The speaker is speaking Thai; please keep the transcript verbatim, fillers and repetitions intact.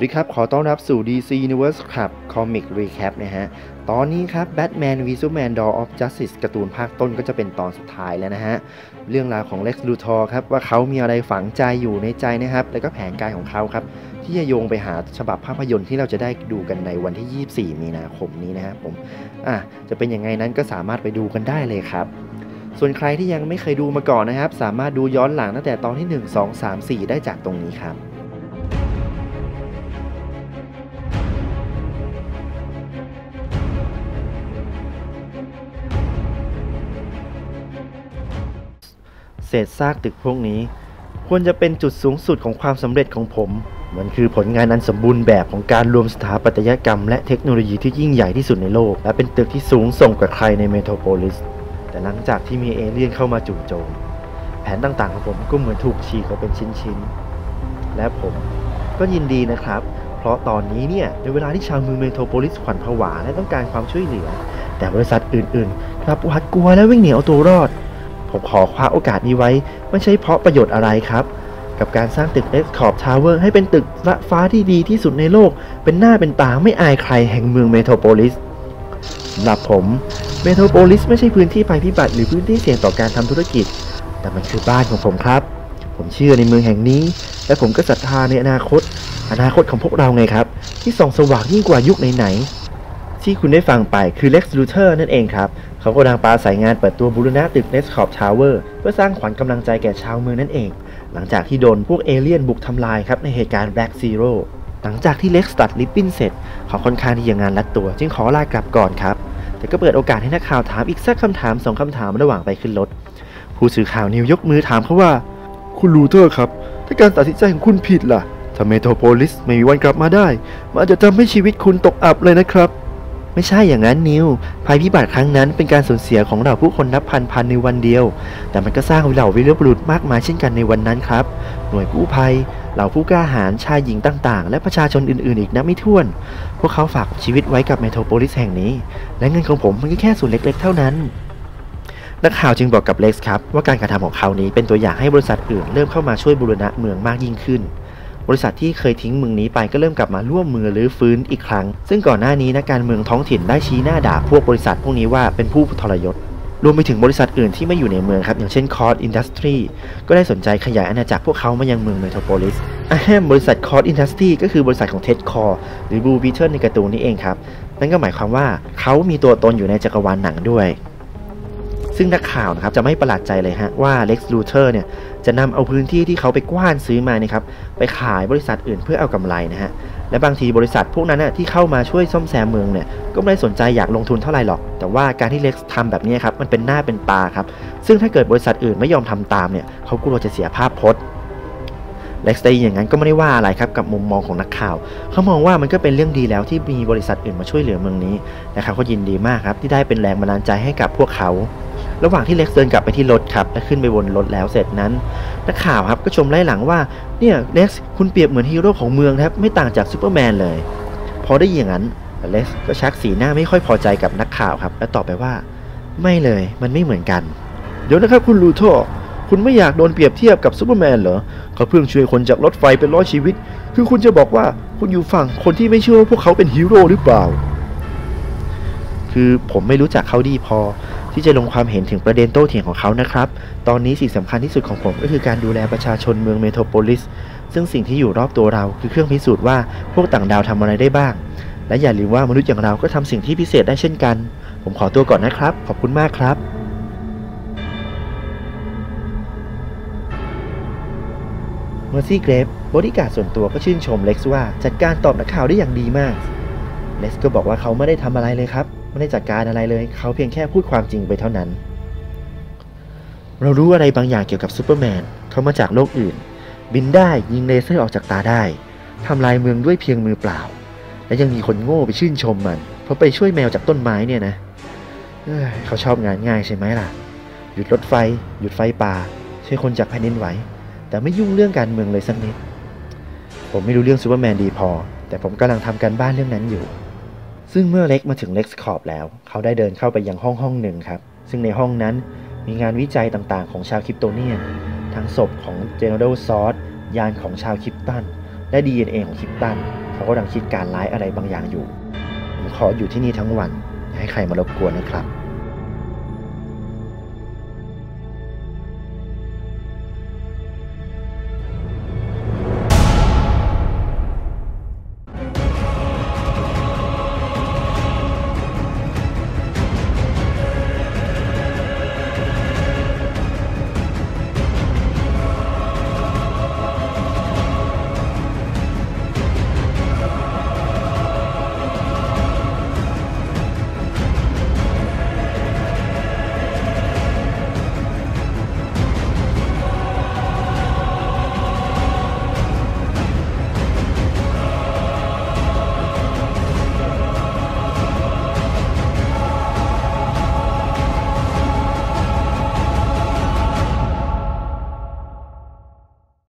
ดีครับขอต้อนรับสู่ ดี ซี Universe ครับ Comic Recap นะฮะตอนนี้ครับ Batman v Superman Dawn of Justice การ์ตูนภาคต้นก็จะเป็นตอนสุดท้ายแล้วนะฮะเรื่องราวของ Lex Luthor ครับว่าเขามีอะไรฝังใจอยู่ในใจนะครับแล้วก็แผนการของเขาครับที่จะโยงไปหาฉบับภาพยนตร์ที่เราจะได้ดูกันในวันที่ยี่สิบสี่มีนาคมนี้นะครับผมอ่ะจะเป็นยังไงนั้นก็สามารถไปดูกันได้เลยครับส่วนใครที่ยังไม่เคยดูมาก่อนนะครับสามารถดูย้อนหลังตั้งแต่ตอนที่หนึ่ง สอง สาม สี่ได้จากตรงนี้ครับเศษซากตึกพวกนี้ควรจะเป็นจุดสูงสุดของความสำเร็จของผมมันคือผลงานอันสมบูรณ์แบบของการรวมสถาปัตยกรรมและเทคโนโลยีที่ยิ่งใหญ่ที่สุดในโลกและเป็นตึกที่สูงส่งกว่าใครในเมโทรโพลิสแต่หลังจากที่มีเอเลี่ยนเข้ามาจู่โจมแผนต่างๆของผมก็เหมือนถูกฉีกออกเป็นชิ้นๆและผมก็ยินดีนะครับเพราะตอนนี้เนี่ยในเวลาที่ชาวเมืองเมโทรโพลิสขวัญผวาและต้องการความช่วยเหลือแต่บริษัทอื่นๆกลับหวาดกลัวและวิ่งหนีเอาตัวรอดผมขอคว้าโอกาสนี้ไว้ไม่ใช่เพราะประโยชน์อะไรครับกับการสร้างตึก Escort Tower ให้เป็นตึกระฟ้าที่ดีที่สุดในโลกเป็นหน้าเป็นตาไม่อายใครแห่งเมืองเมโทรโพลิสสำหรับผมเมโทรโพลิสไม่ใช่พื้นที่ภัยพิบัติหรือพื้นที่เสี่ยงต่อการทำธุรกิจแต่มันคือบ้านของผมครับผมเชื่อในเมืองแห่งนี้และผมก็ศรัทธาในอนาคตอนาคตของพวกเราไงครับที่ส่องสว่างยิ่งกว่ายุคไหนๆที่คุณได้ฟังไปคือ Lex Luthor นั่นเองครับเขากำลังปราศัยงานเปิดตัวบูรณะตึก Escort Tower เพื่อสร้างขวัญกำลังใจแก่ชาวเมืองนั่นเองหลังจากที่โดนพวกเอเลี่ยนบุกทำลายครับในเหตุการณ์ Black Zero หลังจากที่ Lex ตัดริบบิ้นเสร็จเขาค่อนข้างที่จะงานรัดตัวจึงขอลากลับก่อนครับแต่ก็เปิดโอกาสให้นักข่าวถามอีกสักคำถามสองคำถามระหว่างไปขึ้นรถผู้สื่อข่าวนิวยกมือถามเขาว่าคุณลูเทอร์ครับถ้าการตัดสินใจของคุณผิดล่ะถ้าเมโทรโพลิสไม่มีวันกลับมาได้มันอาจจะทำให้ชีวิตคุณตกอับเลยนะครับไม่ใช่อย่างนั้นนิวภัยพิบัติครั้งนั้นเป็นการสูญเสียของเหล่าผู้คนนับพันพันในวันเดียวแต่มันก็สร้างเหล่าวีรบุรุษมากมายเช่นกันในวันนั้นครับหน่วยกู้ภัยเหล่าผู้กล้าหาญชายหญิงต่างๆและประชาชนอื่นๆอีกนับไม่ถ้วนพวกเขาฝากชีวิตไว้กับเมโทรโพลิสแห่งนี้และเงินของผมมันก็แค่ส่วนเล็กๆเท่านั้นนักข่าวจึงบอกกับเล็กซ์ครับว่าการกระทำของเขานี้เป็นตัวอย่างให้บริษัทอื่นเริ่มเข้ามาช่วยบูรณะเมืองมากยิ่งขึ้นบริษัทที่เคยทิ้งเมืองนี้ไปก็เริ่มกลับมาร่วมมือรื้อฟื้นอีกครั้งซึ่งก่อนหน้านี้นักการเมืองท้องถิ่นได้ชี้หน้าด่าพวกบริษัทพวกนี้ว่าเป็นผู้ทรยศรวมไปถึงบริษัทอื่นที่ไม่อยู่ในเมืองครับอย่างเช่น Cort Industry ก็ได้สนใจขยายอาณาจักรพวกเขามายังเมืองเมโทรโพลิสอาแฮมบริษัท Cort Industry ก็คือบริษัทของ Ted Kord หรือ Blue Beetle ในการ์ตูนนี่เองครับนั่นก็หมายความว่าเขามีตัวตนอยู่ในจักรวาลหนังด้วยซึ่งนักข่าวนะครับจะไม่ประหลาดใจเลยฮะว่า Lex Luthor เนี่ยจะนำเอาพื้นที่ที่เขาไปกว้านซื้อมานะครับไปขายบริษัทอื่นเพื่อเอากำไรนะฮะและบางทีบริษัทพวกนั้นนะที่เข้ามาช่วยซ่อมแซมเมืองเนี่ยก็ไม่ได้สนใจอยากลงทุนเท่าไหร่หรอกแต่ว่าการที่ Lex ทำแบบนี้ครับมันเป็นหน้าเป็นตาครับซึ่งถ้าเกิดบริษัทอื่นไม่ยอมทำตามเนี่ยเขากลัวจะเสียภาพพจน์ Lex ได้อย่างนั้นก็ไม่ได้ว่าอะไรครับกับมุมมองของนักข่าวเขามองว่ามันก็เป็นเรื่องดีแล้วที่มีบริษัทอื่นมาช่วยเหลือเมืองนี้นะครับเขายินดีมากครับที่ได้เป็นแรงบันดาลใจให้กับพวกเขาระหว่างที่เล็กซ์เดินกลับไปที่รถครับและขึ้นไปบนรถแล้วเสร็จนั้นนักข่าวครับก็ชมไล่หลังว่าเนี่ยเล็กซ์คุณเปรียบเหมือนฮีโร่ของเมืองครับไม่ต่างจากซูเปอร์แมนเลยพอได้อย่างนั้นเล็กซ์ก็ชักสีหน้าไม่ค่อยพอใจกับนักข่าวครับและตอบไปว่าไม่เลยมันไม่เหมือนกันเดี๋ยวนะครับคุณลูโทคุณไม่อยากโดนเปรียบเทียบกับซูเปอร์แมนเหรอเขาเพิ่งช่วยคนจากรถไฟเป็นร้อยชีวิตคือคุณจะบอกว่าคุณอยู่ฝั่งคนที่ไม่เชื่อว่าพวกเขาเป็นฮีโร่หรือเปล่าคือผมไม่รู้จักเขาดีพอที่จะลงความเห็นถึงประเด็นโต้เถียงของเขานะครับตอนนี้สิ่งสำคัญที่สุดของผมก็คือการดูแลประชาชนเมืองเมโทรโพลิสซึ่งสิ่งที่อยู่รอบตัวเราคือเครื่องพิสูจน์ว่าพวกต่างดาวทำอะไรได้บ้างและอย่าลืมว่ามนุษย์อย่างเราก็ทำสิ่งที่พิเศษได้เช่นกันผมขอตัวก่อนนะครับขอบคุณมากครับเมอร์ซี่เกรฟบอดี้การ์ดส่วนตัวก็ชื่นชมเล็กซ์ว่าจัดการตอบนักข่าวได้อย่างดีมากเล็กซ์ก็บอกว่าเขาไม่ได้ทำอะไรเลยครับไม่ได้จัดการอะไรเลยเขาเพียงแค่พูดความจริงไปเท่านั้นเรารู้อะไรบางอย่างเกี่ยวกับซูเปอร์แมนเขามาจากโลกอื่นบินได้ยิงเลเซอร์ออกจากตาได้ทำลายเมืองด้วยเพียงมือเปล่าและยังมีคนโง่ไปชื่นชมมันเพราะไปช่วยแมวจากต้นไม้เนี่ยนะเอ้ยเขาชอบงานง่ายใช่ไหมล่ะหยุดรถไฟหยุดไฟป่าช่วยคนจากแผ่นดินไหวแต่ไม่ยุ่งเรื่องการเมืองเลยสักนิดผมไม่รู้เรื่องซูเปอร์แมนดีพอแต่ผมกำลังทำการบ้านเรื่องนั้นอยู่ซึ่งเมื่อเล็กมาถึงเล็กซ์คอร์ปแล้วเขาได้เดินเข้าไปยังห้องห้องหนึ่งครับซึ่งในห้องนั้นมีงานวิจัยต่างๆของชาวคริปโตเนียนทั้งศพของเจเนอเรลซอร์สยานของชาวคริปตันและ ดี เอ็น เอ ของคริปตันเขาเขากำลังคิดการร้ายอะไรบางอย่างอยู่ผมขออยู่ที่นี่ทั้งวันอย่าให้ใครมารบกวนนะครับ